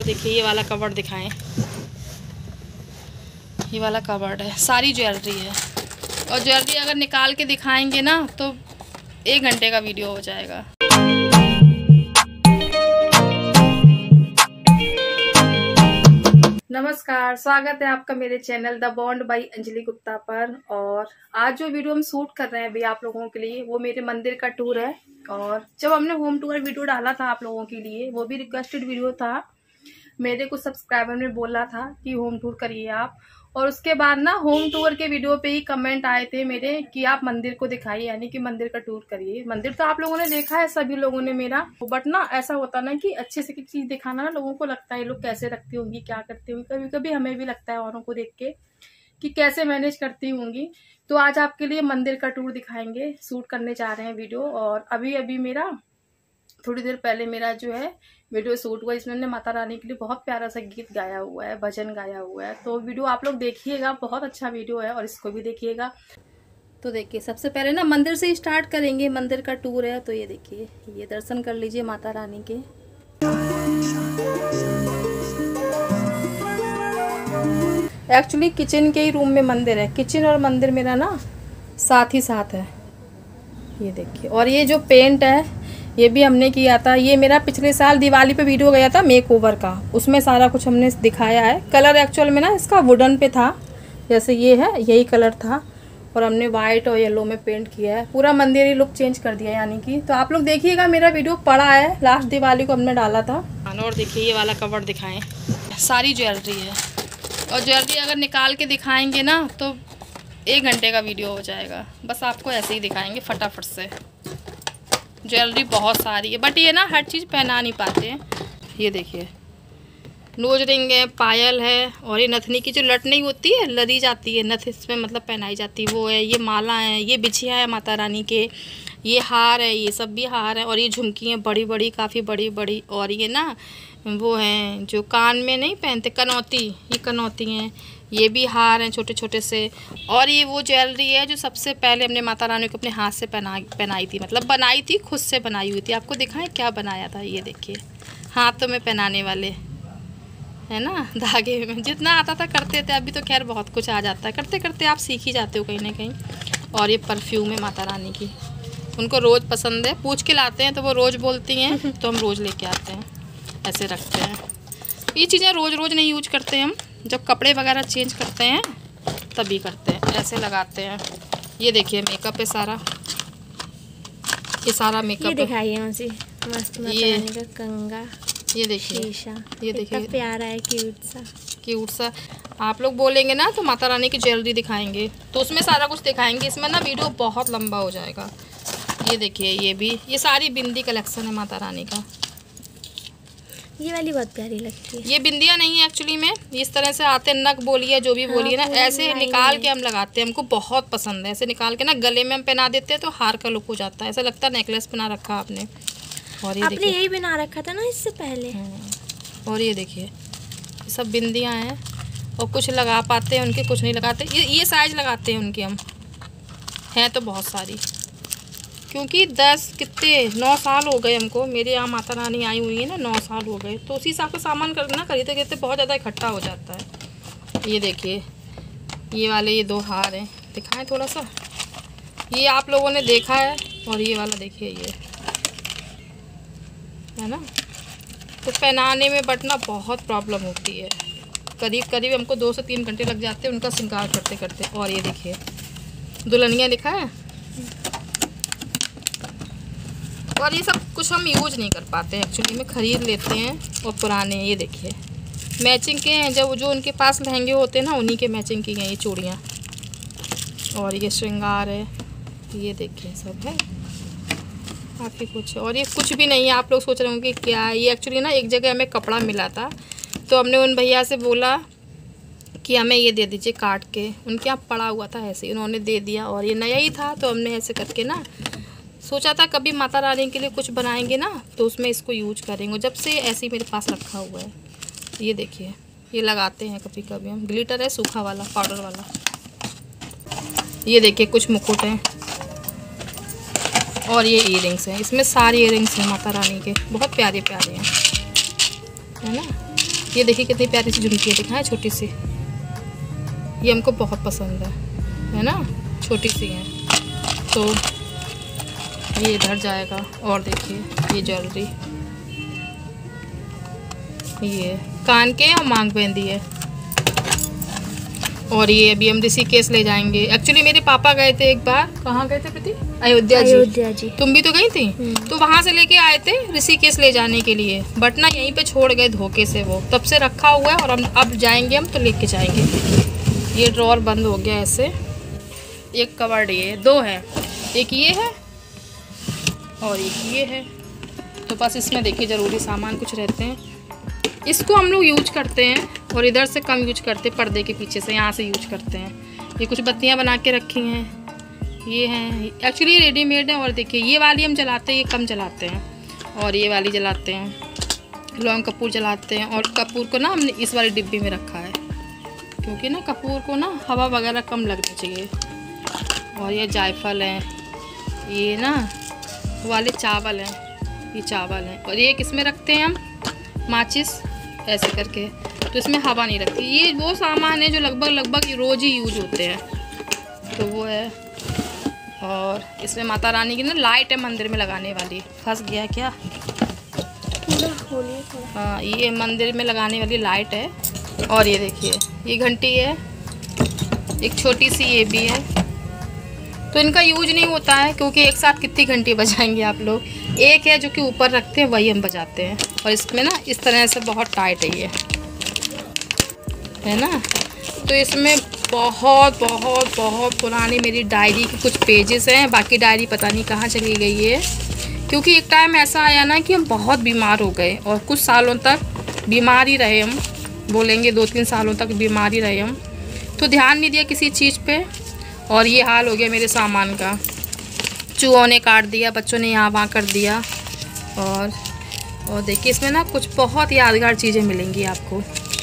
देखिए ये वाला कवर्ड दिखाएं। ये वाला कवर्ड है, सारी ज्वेलरी है। और ज्वेलरी अगर निकाल के दिखाएंगे ना तो 1 घंटे का वीडियो हो जाएगा। नमस्कार, स्वागत है आपका मेरे channel the bond by Anjali Gupta पर। और आज जो वीडियो हम शूट कर रहे हैं अभी आप लोगों के लिए, वो मेरे मंदिर का टूर है। और जब हमने होम टूर वीडियो डाला था आप लोगों के लिए, वो भी रिक्वेस्टेड वीडियो था। मेरे कुछ सब्सक्राइबर ने बोला था कि होम टूर करिए आप। और उसके बाद ना होम टूर के वीडियो पे ही कमेंट आए थे मेरे कि आप मंदिर को दिखाइए, यानी कि मंदिर का टूर करिए। मंदिर तो आप लोगों ने देखा है सभी लोगों ने मेरा, बट ना ऐसा होता ना कि अच्छे से चीज दिखाना ना लोगों को लगता है ये लोग कैसे रखती होंगी, क्या करती होंगी। कभी कभी हमें भी लगता है औरों को देख के कि कैसे मैनेज करती होंगी। तो आज आपके लिए मंदिर का टूर दिखाएंगे, शूट करने जा रहे हैं वीडियो। और अभी मेरा थोड़ी देर पहले मेरा जो है वीडियो शूट हुआ, इसमें हमने माता रानी के लिए बहुत प्यारा सा गीत गाया हुआ है, भजन गाया हुआ है। तो वीडियो आप लोग देखिएगा, बहुत अच्छा वीडियो है और इसको भी देखिएगा। तो देखिए सबसे पहले ना मंदिर से ही स्टार्ट करेंगे, मंदिर का टूर है। तो ये देखिए, ये दर्शन कर लीजिए माता रानी के। एक्चुअली किचन के ही रूम में मंदिर है, किचन और मंदिर मेरा ना साथ ही साथ है। ये देखिए, और ये जो पेंट है ये भी हमने किया था। ये मेरा पिछले साल दिवाली पे वीडियो गया था मेक ओवर का, उसमें सारा कुछ हमने दिखाया है। कलर एक्चुअल में ना इसका वुडन पे था, जैसे ये है यही कलर था। और हमने वाइट और येलो में पेंट किया है, पूरा मंदिर ही लुक चेंज कर दिया यानी कि। तो आप लोग देखिएगा, मेरा वीडियो पड़ा है, लास्ट दिवाली को हमने डाला था। और देखिए ये वाला कवर्ड दिखाएं, सारी ज्वेलरी है। और ज्वेलरी अगर निकाल के दिखाएंगे ना तो 1 घंटे का वीडियो हो जाएगा। बस आपको ऐसे ही दिखाएंगे फटाफट से। ज्वेलरी बहुत सारी है, बट ये ना हर चीज़ पहना नहीं पाते हैं। ये देखिए नोज रिंग है, पायल है, और ये नथनी की जो लट नहीं होती है, लदी जाती है नथ, इसमें मतलब पहनाई जाती है, वो है। ये माला है, ये बिछिया है माता रानी के, ये हार है, ये सब भी हार है। और ये झुमकी हैं बड़ी बड़ी, काफ़ी बड़ी बड़ी। और ये ना वो हैं जो कान में नहीं पहनते, कनौती, ये कनौती हैं। ये भी हार हैं छोटे छोटे से। और ये वो ज्वेलरी है जो सबसे पहले हमने माता रानी को अपने हाथ से पहनाई थी, मतलब बनाई थी, खुद से बनाई हुई थी। आपको दिखाएं क्या बनाया था, ये देखिए हाथों में पहनाने वाले है ना, धागे में। जितना आता था करते थे, अभी तो खैर बहुत कुछ आ जाता है, करते करते आप सीख ही जाते हो कहीं ना कहीं। और ये परफ्यूम है माता रानी की, उनको रोज़ पसंद है, पूछ के लाते हैं तो वो रोज़ बोलती हैं तो हम रोज़ लेके आते हैं, ऐसे रखते हैं। ये चीज़ें रोज़ रोज़ नहीं यूज करते हम, जब कपड़े वगैरह चेंज करते हैं तभी करते हैं, ऐसे लगाते हैं। ये देखिए मेकअप है सारा, ये सारा मेकअप ये दिखाइए मुझे मस्त माता रानी का कंगा, ये देखिए शीशा, ये देखिए प्यारा है, क्यूट सा। आप लोग बोलेंगे ना तो माता रानी की ज्वेलरी दिखाएंगे, तो उसमें सारा कुछ दिखाएंगे। इसमें ना वीडियो बहुत लंबा हो जाएगा। ये देखिए ये भी, ये सारी बिंदी कलेक्शन है माता रानी का। ये वाली बहुत प्यारी लगती है। ये बिंदियाँ नहीं है एक्चुअली में, इस तरह से आते हैं, नग बोलिए जो भी बोलिए ना, ऐसे निकाल के हम लगाते हैं। हमको बहुत पसंद है, ऐसे निकाल के ना गले में हम पहना देते हैं तो हार का लुक हो जाता है, ऐसा लगता है नेकलेस पहना रखा आपने। और ये आपने यही बना रखा था ना इससे पहले। और ये देखिए सब बिंदियाँ हैं, और कुछ लगा पाते हैं उनके, कुछ नहीं लगाते। ये साइज लगाते हैं उनकी हम, हैं तो बहुत सारी, क्योंकि 9 साल हो गए हमको, मेरे यहाँ माता रानी आई हुई है ना, 9 साल हो गए। तो उसी हिसाब से सामान करना, खरीदते खरीदते बहुत ज़्यादा इकट्ठा हो जाता है। ये देखिए ये वाले, ये 2 हार हैं, दिखाएं थोड़ा सा। ये आप लोगों ने देखा है। और ये वाला देखिए, ये है ना, तो पहनाने में बट ना बहुत प्रॉब्लम होती है, करीब करीब हमको 2 से 3 घंटे लग जाते हैं उनका श्रृंगार करते करते। और ये देखिए दुल्हनिया लिखा है। और ये सब कुछ हम यूज नहीं कर पाते हैं एक्चुअली में, ख़रीद लेते हैं। और पुराने ये देखिए मैचिंग के हैं, जब जो उनके पास लहंगे होते हैं ना उन्हीं के मैचिंग की हैं ये चूड़ियाँ। और ये श्रृंगार है, ये देखिए सब है काफ़ी कुछ। और ये कुछ भी नहीं है, आप लोग सोच रहे होंगे क्या है। ये एक्चुअली ना एक जगह हमें कपड़ा मिला था, तो हमने उन भैया से बोला कि हमें ये दे दीजिए काट के, उनके यहाँ पड़ा हुआ था, ऐसे उन्होंने दे दिया। और ये नया ही था तो हमने ऐसे करके ना सोचा था कभी माता रानी के लिए कुछ बनाएंगे ना तो उसमें इसको यूज करेंगे, जब से ऐसे ही मेरे पास रखा हुआ है। ये देखिए ये लगाते हैं कभी कभी हम, ग्लिटर है सूखा वाला, पाउडर वाला। ये देखिए कुछ मुकुट हैं, और ये ईयरिंग्स हैं, इसमें सारे ईयरिंग्स हैं माता रानी के, बहुत प्यारे प्यारे हैं, है ना। ये देखिए कितनी प्यारी सी झुमकी है, दिखाएं छोटी सी, ये हमको बहुत पसंद है ना, छोटी सी है। तो ये इधर जाएगा। और देखिए ये ज्वेलरी, ये कान के और मांग बिंदी है। और ये अभी हम ऋषिकेश ले जाएंगे। एक्चुअली मेरे पापा गए थे एक बार, कहाँ गए थे प्रीति? अयोध्या जी। तुम भी तो गई थी? तो वहाँ से लेके आए थे ऋषिकेश ले जाने के लिए, बट ना यहीं पे छोड़ गए धोखे से, वो तब से रखा हुआ है। और हम अब जाएंगे, हम तो लेके जाएंगे। ये ड्रॉर बंद हो गया ऐसे। एक कवर्ड, ये दो है, एक ये है और एक ये है। तो बस इसमें देखिए ज़रूरी सामान कुछ रहते हैं, इसको हम लोग यूज करते हैं। और इधर से कम यूज करते, पर्दे के पीछे से यहाँ से यूज करते हैं। ये कुछ बत्तियाँ बना के रखी हैं, ये हैं एक्चुअली रेडीमेड है। और देखिए ये वाली हम जलाते हैं, ये कम जलाते हैं, और ये वाली जलाते हैं, लौंग कपूर जलाते हैं। और कपूर को ना हमने इस वाली डिब्बी में रखा है, क्योंकि ना कपूर को ना हवा वगैरह कम लगनी चाहिए। और ये जायफल है, ये ना वाले चावल हैं, ये चावल हैं। और ये किस में रखते हैं हम? माचिस ऐसे करके, तो इसमें हवा नहीं लगती। ये वो सामान है जो लगभग रोज़ ही यूज होते हैं, तो वो है। और इसमें माता रानी की ना लाइट है मंदिर में लगाने वाली। फंस गया क्या? हाँ, ये मंदिर में लगाने वाली लाइट है। और ये देखिए ये घंटी है, एक छोटी सी ये भी है। तो इनका यूज नहीं होता है, क्योंकि एक साथ कितनी घंटी बजाएंगे आप लोग। एक है जो कि ऊपर रखते हैं, वही हम बजाते हैं। और इसमें ना इस तरह से बहुत टाइट है ये, है ना। तो इसमें बहुत बहुत बहुत पुरानी मेरी डायरी के कुछ पेजेस हैं। बाकी डायरी पता नहीं कहाँ चली गई है, क्योंकि एक टाइम ऐसा आया ना कि हम बहुत बीमार हो गए, और कुछ सालों तक बीमार ही रहे हम, बोलेंगे 2-3 सालों तक बीमार ही रहे हम। तो ध्यान नहीं दिया किसी चीज़ पे, और ये हाल हो गया मेरे सामान का। चूहों ने काट दिया, बच्चों ने यहाँ वहाँ कर दिया। और देखिए इसमें ना कुछ बहुत यादगार चीज़ें मिलेंगी आपको।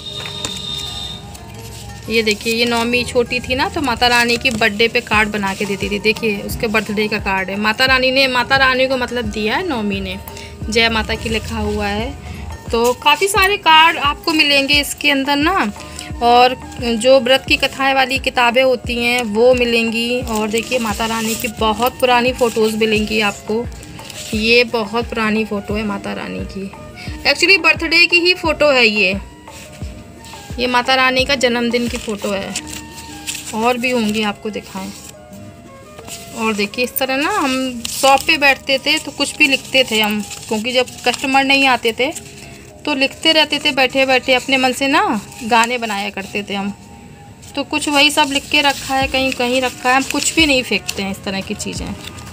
ये देखिए ये नौमी छोटी थी ना, तो माता रानी की बर्थडे पे कार्ड बना के देती थी। देखिए उसके बर्थडे का कार्ड है, माता रानी को मतलब दिया है नौमी ने, जय माता की लिखा हुआ है। तो काफ़ी सारे कार्ड आपको मिलेंगे इसके अंदर ना। और जो व्रत की कथाएं वाली किताबें होती हैं वो मिलेंगी। और देखिए माता रानी की बहुत पुरानी फ़ोटोज़ मिलेंगी आपको। ये बहुत पुरानी फ़ोटो है माता रानी की, एक्चुअली बर्थडे की ही फ़ोटो है ये माता रानी का जन्मदिन की फ़ोटो है। और भी होंगी, आपको दिखाएं। और देखिए इस तरह ना हम शॉप पे बैठते थे तो कुछ भी लिखते थे हम, क्योंकि जब कस्टमर नहीं आते थे तो लिखते रहते थे बैठे बैठे, अपने मन से ना गाने बनाया करते थे हम। तो कुछ वही सब लिख के रखा है, कहीं कहीं रखा है। हम कुछ भी नहीं फेंकते हैं इस तरह की चीज़ें।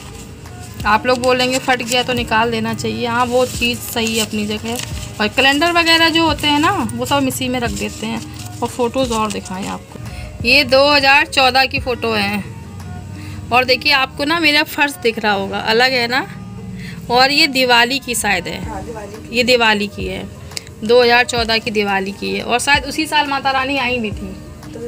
आप लोग बोलेंगे फट गया तो निकाल देना चाहिए, हाँ वो चीज़ सही है अपनी जगह। और कैलेंडर वगैरह जो होते हैं ना वो सब इसी में रख देते हैं। और फ़ोटोज़ और दिखाएं आपको, ये 2014 की फ़ोटो है। और देखिए आपको ना मेरा फर्श दिख रहा होगा, अलग है ना। और ये दिवाली की शायद है, ये दिवाली की है, 2014 की दिवाली की है। और शायद उसी साल माता रानी आई भी थी,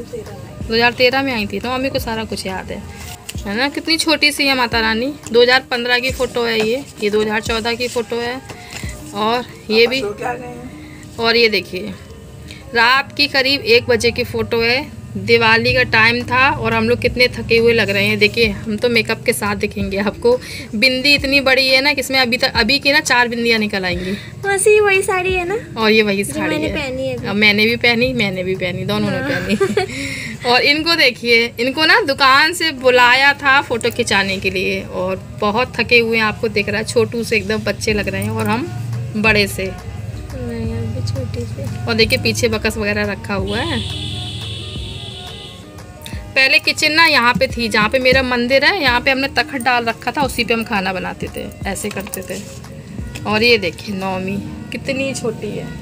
2013 में आई थी। तो मम्मी को सारा कुछ याद है ना। कितनी छोटी सी है माता रानी। 2015 की फ़ोटो है ये 2014 की फ़ोटो है। और ये भी, और ये देखिए रात की करीब 1 बजे की फ़ोटो है। दिवाली का टाइम था और हम लोग कितने थके हुए लग रहे हैं। देखिए हम तो मेकअप के साथ दिखेंगे आपको। बिंदी इतनी बड़ी है ना, किसमें अभी की ना 4 बिंदियाँ निकल आएंगी। वही साड़ी है ना। और ये वही साड़ी मैंने है, पहनी है। अब मैंने भी पहनी, दोनों ने पहनी। और इनको देखिए, इनको ना दुकान से बुलाया था फ़ोटो खिंचाने के लिए, और बहुत थके हुए हैं, आपको दिख रहा है। छोटू से एकदम बच्चे लग रहे हैं और हम बड़े से, छोटी से। और देखिए पीछे बकस वगैरह रखा हुआ है। पहले किचन ना यहाँ पे थी, जहाँ पे मेरा मंदिर है, यहाँ पे हमने तखत डाल रखा था, उसी पे हम खाना बनाते थे, ऐसे करते थे। और ये देखिए नौमी कितनी छोटी है।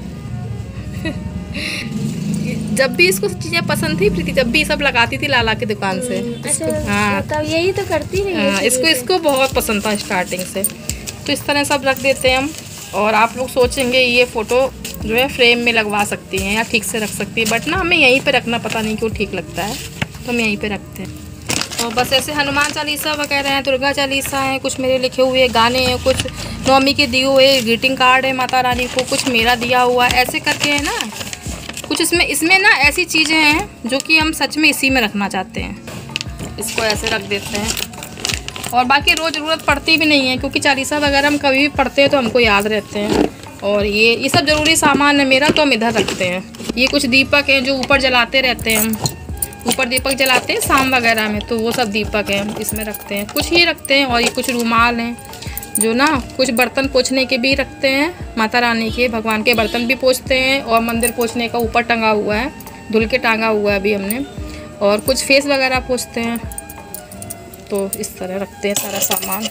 जब भी इसको चीज़ें पसंद थी प्रीति, जब भी सब लगाती थी लाला की दुकान से। अच्छा, हाँ तब यही तो करती रही है। हाँ, इसको बहुत पसंद था स्टार्टिंग से। तो इस तरह सब रख देते हैं हम। और आप लोग सोचेंगे ये फ़ोटो जो है फ्रेम में लगवा सकती हैं या ठीक से रख सकती है, बट ना हमें यहीं पे रखना पता नहीं क्यों ठीक लगता है, तो हम यहीं पे रखते हैं। और बस ऐसे हनुमान चालीसा वगैरह हैं, दुर्गा चालीसा हैं, कुछ मेरे लिखे हुए गाने हैं, कुछ नौमी के दिए हुए ग्रीटिंग कार्ड है माता रानी को, कुछ मेरा दिया हुआ, ऐसे करके है ना कुछ इसमें ना ऐसी चीज़ें हैं जो कि हम सच में इसी में रखना चाहते हैं। इसको ऐसे रख देते हैं और बाकी रोज़ ज़रूरत पड़ती भी नहीं है, क्योंकि चालीसा वगैरह हम कभी भी पढ़ते हैं तो हमको याद रहते हैं। और ये सब ज़रूरी सामान है मेरा, तो हम इधर रखते हैं। ये कुछ दीपक हैं जो ऊपर जलाते रहते हैं, हम ऊपर दीपक जलाते हैं शाम वगैरह में, तो वो सब दीपक हैं हम इसमें रखते हैं। कुछ ये रखते हैं और ये कुछ रुमाल हैं जो ना कुछ बर्तन पोंछने के भी रखते हैं, माता रानी के भगवान के बर्तन भी पोंछते हैं। और मंदिर पोंछने का ऊपर टंगा हुआ है, धुल के टांगा हुआ है अभी हमने। और कुछ फेस वगैरह पोंछते हैं, तो इस तरह रखते हैं सारा सामान।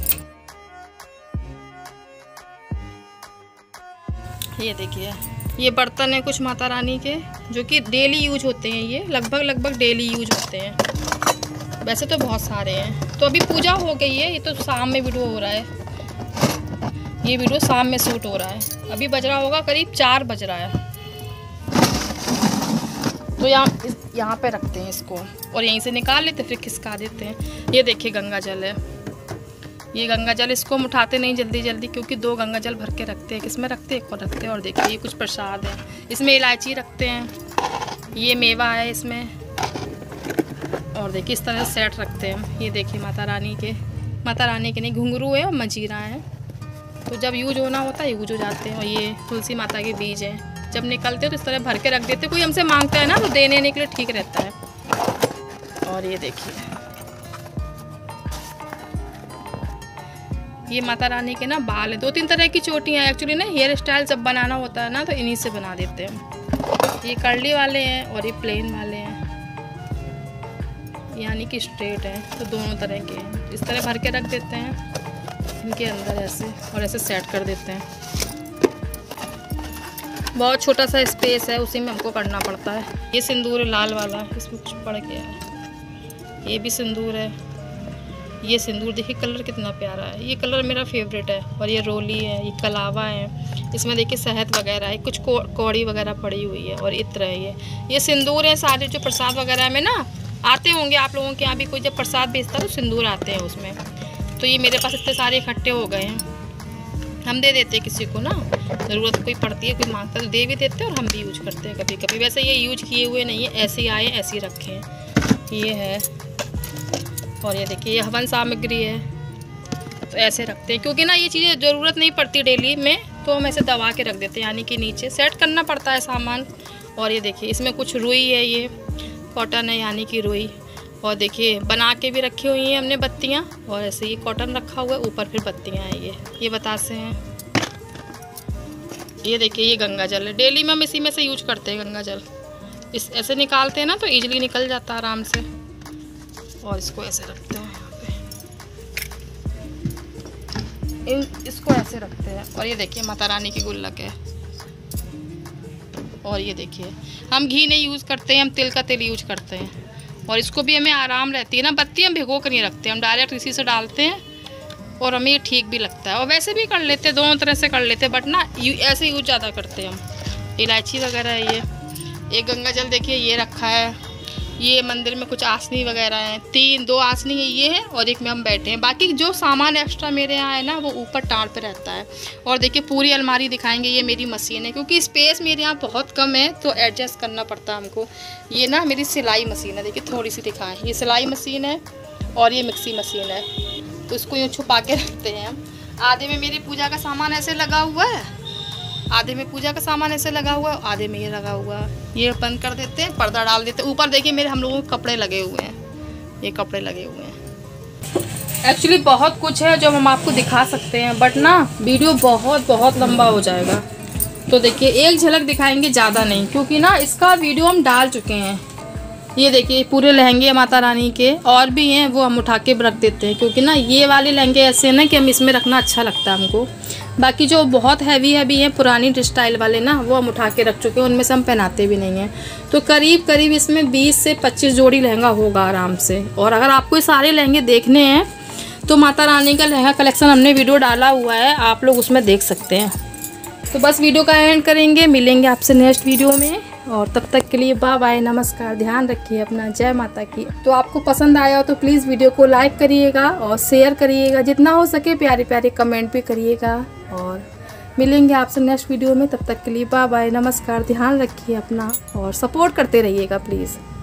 ये देखिए ये बर्तन है कुछ माता रानी के जो कि डेली यूज होते हैं। ये लगभग डेली यूज होते हैं। वैसे तो बहुत सारे हैं। तो अभी पूजा हो गई है, ये तो शाम में वीडियो हो रहा है, ये वीडियो शाम में शूट हो रहा है। अभी बज रहा होगा करीब 4 बज रहा है। तो यहाँ पे रखते हैं इसको और यहीं से निकाल लेते फिर खिसका देते हैं। ये देखिए गंगा जल है, ये गंगा जल, इसको हम उठाते नहीं जल्दी क्योंकि 2 गंगा जल भर के रखते हैं। किसमें रखते हैं, एक और रखते हैं। और देखिए ये कुछ प्रसाद है, इसमें इलायची रखते हैं, ये मेवा है इसमें। और देखिए इस तरह से सेट रखते हैं हम। ये देखिए माता रानी के नहीं घुंघरू है और मंजीरा है, तो जब यूज होना होता है यूज हो जाते हैं। और ये तुलसी माता के बीज हैं, जब निकलते हैं तो इस तरह भर के रख देते हैं। कोई हमसे मांगता है ना तो देने के लिए ठीक रहता है। और ये देखिए ये माता रानी के ना बाल है, 2-3 तरह की चोटियाँ। एक्चुअली ना हेयर स्टाइल जब बनाना होता है ना तो इन्हीं से बना देते हैं। ये कर्ली वाले हैं और ये प्लेन वाले हैं, यानी कि स्ट्रेट है, तो दोनों तरह के हैं। इस तरह भर के रख देते हैं इनके अंदर ऐसे, और ऐसे सेट कर देते हैं। बहुत छोटा सा स्पेस है, उसी में हमको करना पड़ता है। ये सिंदूर है लाल वाला, इसमें कुछ पड़ गया है। ये भी सिंदूर है, ये सिंदूर देखिए कलर कितना प्यारा है, ये कलर मेरा फेवरेट है। और ये रोली है, ये कलावा है, इसमें देखिए शहद वगैरह है, कुछ कौड़ी वगैरह पड़ी हुई है। और इत्र है, ये सिंदूर है। सारे जो प्रसाद वगैरह में ना आते होंगे आप लोगों के यहाँ भी, कोई जब प्रसाद बेचता है तो सिंदूर आते हैं उसमें। तो ये मेरे पास इतने सारे इकट्ठे हो गए हैं। हम दे देते हैं किसी को ना, ज़रूरत कोई पड़ती है, कोई मांगता है तो दे भी देते हैं। और हम भी यूज करते हैं कभी कभी। वैसे ये यूज किए हुए नहीं है, ऐसे ही आए ऐसे ही रखे हैं। ये है, और ये देखिए ये हवन सामग्री है, तो ऐसे रखते हैं क्योंकि ना ये चीज़ें ज़रूरत नहीं पड़ती डेली में, तो हम ऐसे दबा के रख देते हैं, यानी कि नीचे सेट करना पड़ता है सामान। और ये देखिए इसमें कुछ रुई है, ये कॉटन है यानी कि रुई। और देखिए बना के भी रखी हुई हैं हमने बत्तियाँ, और ऐसे ये कॉटन रखा हुआ है, ऊपर फिर बत्तियाँ हैं। ये बतासे हैं। ये देखिए ये गंगा जल है, डेली में हम इसी में से यूज करते हैं गंगा जल। इस ऐसे निकालते हैं ना तो ईजिली निकल जाता है आराम से। और इसको ऐसे रखते हैं यहाँ पे, इसको ऐसे रखते हैं। और ये देखिए माता रानी की गुल्लक है। और ये देखिए हम घी नहीं यूज़ करते हैं, हम तिल का तेल यूज करते हैं। और इसको भी हमें आराम रहती है ना, बत्ती हम भिगो कर नहीं रखते, हम डायरेक्ट इसी से डालते हैं और हमें ये ठीक भी लगता है। और वैसे भी कर लेते हैं, दोनों तरह से कर लेते हैं, बट ना ऐसे यूज ज़्यादा करते हैं हम। इलायची वगैरह है ये गंगा जल देखिए ये रखा है। ये मंदिर में कुछ आसनी वगैरह हैं, 2 आसनी है ये है, और एक में हम बैठे हैं। बाकी जो सामान एक्स्ट्रा मेरे यहाँ है ना वो ऊपर टाड़ पे रहता है। और देखिए पूरी अलमारी दिखाएंगे, ये मेरी मशीन है क्योंकि स्पेस मेरे यहाँ बहुत कम है तो एडजस्ट करना पड़ता है हमको। ये ना मेरी सिलाई मशीन है, देखिए थोड़ी सी दिखाएं, ये सिलाई मशीन है और ये मिक्सी मशीन है, तो इसको यूँ छुपा के रखते हैं हम। आधे में मेरी पूजा का सामान ऐसे लगा हुआ है, आधे में पूजा का सामान ऐसे लगा हुआ है, आधे में ये लगा हुआ है। ये बंद कर देते हैं, पर्दा डाल देते हैं। ऊपर देखिए मेरे हम लोगों के कपड़े लगे हुए हैं, ये कपड़े लगे हुए हैं। एक्चुअली बहुत कुछ है जो हम आपको दिखा सकते हैं, बट ना वीडियो बहुत लंबा हो जाएगा। तो देखिए एक झलक दिखाएंगे, ज़्यादा नहीं, क्योंकि ना इसका वीडियो हम डाल चुके हैं। ये देखिए पूरे लहंगे माता रानी के और भी हैं, वो हम उठा के रख देते हैं क्योंकि ना ये वाले लहंगे ऐसे हैं ना कि हम इसमें रखना अच्छा लगता है हमको। बाकी जो बहुत हैवी हैं पुरानी स्टाइल वाले ना, वो हम उठा के रख चुके हैं, उनमें से हम पहनाते भी नहीं हैं। तो करीब इसमें 20 से 25 जोड़ी लहंगा होगा आराम से। और अगर आपको ये सारे लहंगे देखने हैं तो माता रानी का लहंगा कलेक्शन हमने वीडियो डाला हुआ है, आप लोग उसमें देख सकते हैं। तो बस वीडियो का एंड करेंगे, मिलेंगे आपसे नेक्स्ट वीडियो में, और तब तक के लिए बाय बाय, नमस्कार, ध्यान रखिए अपना, जय माता की। तो आपको पसंद आया हो तो प्लीज़ वीडियो को लाइक करिएगा और शेयर करिएगा, जितना हो सके प्यारे प्यारे कमेंट भी करिएगा। और मिलेंगे आपसे नेक्स्ट वीडियो में, तब तक के लिए बाय बाय, नमस्कार, ध्यान रखिए अपना और सपोर्ट करते रहिएगा प्लीज़।